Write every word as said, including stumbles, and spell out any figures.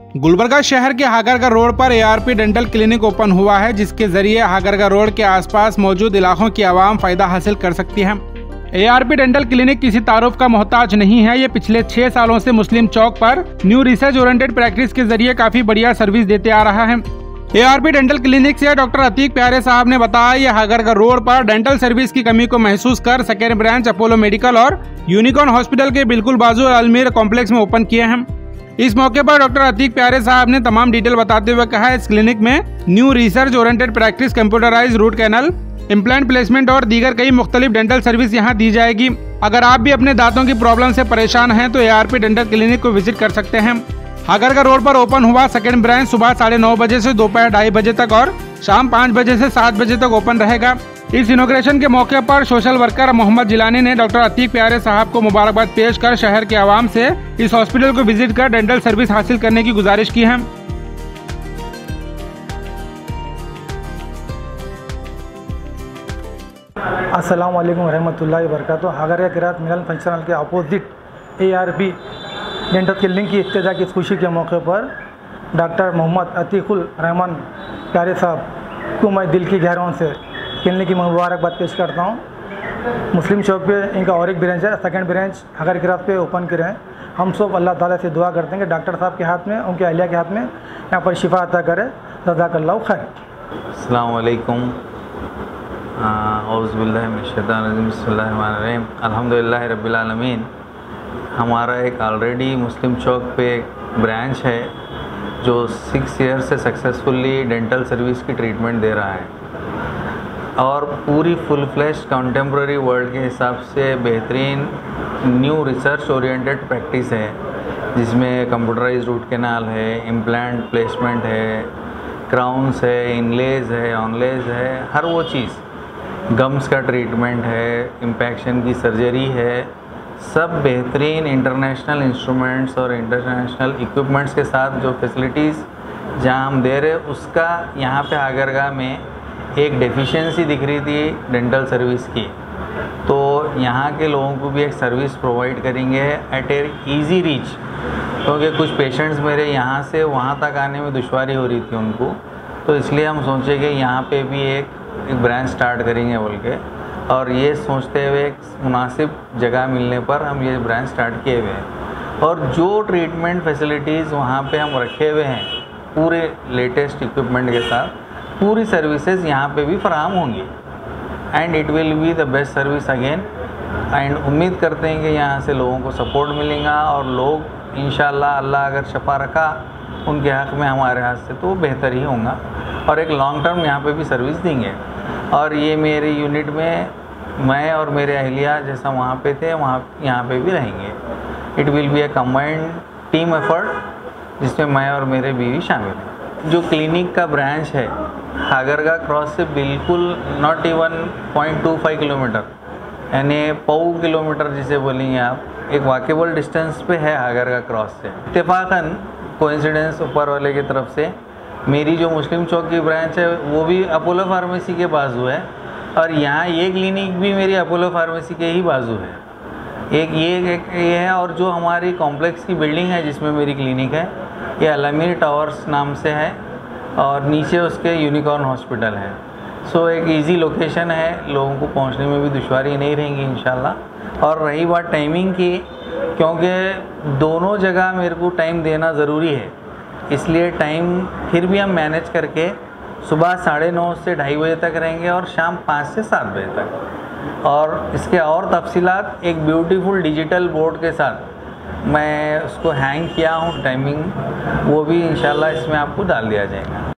गुलबर्गा शहर के हागरगा रोड पर एआरपी डेंटल क्लिनिक ओपन हुआ है, जिसके जरिए हागरगा रोड के आसपास मौजूद इलाकों की आवाम फायदा हासिल कर सकती है। एआरपी डेंटल क्लिनिक किसी तारुफ का मोहताज नहीं है। ये पिछले छह सालों से मुस्लिम चौक पर न्यू रिसर्च ओरिएंटेड प्रैक्टिस के जरिए काफी बढ़िया सर्विस देते आ रहा है। एआरपी डेंटल क्लिनिक से डॉक्टर अतीक प्यारे साहब ने बताया, ये हागरगा रोड पर डेंटल सर्विस की कमी को महसूस कर सेकेंड ब्रांच अपोलो मेडिकल और यूनिकॉर्न हॉस्पिटल के बिल्कुल बाजू अलमीर कॉम्प्लेक्स में ओपन किए हैं। इस मौके पर डॉक्टर अतीक प्यारे साहब ने तमाम डिटेल बताते हुए कहा, इस क्लिनिक में new research oriented practice, computerise root canal, implant placement और दीगर कई मुख्तलिफ डेंटल सर्विस यहाँ दी जाएगी। अगर आप भी अपने दांतों की प्रॉब्लम से परेशान हैं तो एआरपी डेंटल क्लिनिक को विजिट कर सकते हैं। हागरगा रोड पर ओपन हुआ सेकेंड ब्रांच सुबह साढ़े नौ बजे से दोपहर ढाई बजे तक और शाम पाँच बजे से सात बजे तक ओपन रहेगा। इस इनॉग्रेशन के मौके पर सोशल वर्कर मोहम्मद जिलानी ने डॉक्टर अतीक प्यारे साहब को मुबारकबाद पेश कर शहर के आवाम से इस हॉस्पिटल को विजिट कर डेंटल सर्विस हासिल करने की गुजारिश की है। अस्सलाम वालेकुम रहमतुल्लाहि व बरकातुहू। हागरगा किरात मिलन फंक्शन हॉल के अपोजिट एआरपी डेंटल क्लिनिक की इफ्तिताह की खुशी के मौके पर डॉक्टर मोहम्मद अतीकुल रहमान प्यारे साहब को मैं दिल की गहराइयों से क्लिनिक की मुबारकबाद पेश करता हूँ। मुस्लिम चौक पे इनका और एक ब्रांच है, सेकंड ब्रांच हागरगा किरात पे ओपन करे हैं। हम सब अल्लाह ताला से दुआ करते हैं कि डॉक्टर साहब के हाथ में, उनके अहलिया के हाथ में यहाँ पर शिफा अता करे। जज़ाकल्लाहु खैर। अस्सलाम वालेकुम। औज़ु बिल्लाहि मिनश शैतानिर रजीम। बिस्मिल्लाहिर रहमानिर रहीम। अल्हम्दुलिल्लाहि रब्बिल आलमीन। हमारा एक ऑलरेडी मुस्लिम चौक पे एक ब्रांच है जो सिक्स ईयर से सक्सेसफुली डेंटल सर्विस की ट्रीटमेंट दे रहा है और पूरी फुल फ्लैश कंटेम्प्रेरी वर्ल्ड के हिसाब से बेहतरीन न्यू रिसर्च ओरिएंटेड प्रैक्टिस है, जिसमें कंप्यूटराइज रूट कैनाल है, इम्प्लांट प्लेसमेंट है, क्राउन्स है, इनलेज है, ऑनलेज है, हर वो चीज़, गम्स का ट्रीटमेंट है, इम्पैक्शन की सर्जरी है, सब बेहतरीन इंटरनेशनल इंस्ट्रूमेंट्स और इंटरनेशनल इक्विपमेंट्स के साथ जो फैसिलिटीज़ जहां हम दे रहे, उसका यहाँ पे हागरगा में एक डेफिशिएंसी दिख रही थी डेंटल सर्विस की। तो यहाँ के लोगों को भी एक सर्विस प्रोवाइड करेंगे एट ए ईज़ी रीच, क्योंकि कुछ पेशेंट्स मेरे यहाँ से वहाँ तक आने में दुश्वारी हो रही थी उनको, तो इसलिए हम सोचे कि यहाँ पे भी एक, एक ब्रांच स्टार्ट करेंगे बोल के, और ये सोचते हुए एक मुनासिब जगह मिलने पर हम ये ब्रांच स्टार्ट किए हुए हैं। और जो ट्रीटमेंट फैसिलिटीज़ वहाँ पे हम रखे हुए हैं पूरे लेटेस्ट इक्विपमेंट के साथ, पूरी सर्विसेज यहाँ पे भी फराहम होंगी and it will be the best service again. And उम्मीद करते हैं कि यहाँ से लोगों को सपोर्ट मिलेगा और लोग इंशाल्लाह अल्लाह अगर शफा रखा उनके हक़ में हमारे हाथ से तो बेहतर ही होगा और एक लॉन्ग टर्म यहाँ पे भी सर्विस देंगे। और ये मेरे यूनिट में मैं और मेरे अहलिया जैसा वहाँ पे थे, वहाँ यहाँ पे भी रहेंगे। It will be a combined team effort जिसमें मैं और मेरे बीवी शामिल हैं। जो क्लिनिक का ब्रांच है हागरगा क्रॉस से बिल्कुल not even point two five kilometre, यानी पौ किलोमीटर जिसे बोलेंगे आप, एक वॉकेबल डिस्टेंस पे है हागरगा क्रॉस से। इत्तेफाकन कोइंसिडेंस ऊपर वाले की तरफ से मेरी जो मुस्लिम चौक की ब्रांच है वो भी अपोलो फार्मेसी के बाजू है और यहाँ ये क्लिनिक भी मेरी अपोलो फार्मेसी के ही बाजू है। एक ये एक ये है, और जो हमारी कॉम्प्लेक्स की बिल्डिंग है जिसमें मेरी क्लिनिक है, ये अलमीर टावर्स नाम से है और नीचे उसके यूनिकॉर्न हॉस्पिटल है। सो एक इजी लोकेशन है, लोगों को पहुंचने में भी दुश्वारी नहीं रहेंगी इंशाल्लाह। और रही बात टाइमिंग की, क्योंकि दोनों जगह मेरे को टाइम देना ज़रूरी है, इसलिए टाइम फिर भी हम मैनेज करके सुबह साढ़े नौ से ढाई बजे तक रहेंगे और शाम पाँच से सात बजे तक। और इसके और तफसीलात एक ब्यूटीफुल डिजिटल बोर्ड के साथ मैं उसको हैंग किया हूँ टाइमिंग, वो भी इंशाल्लाह इसमें आपको डाल दिया जाएगा।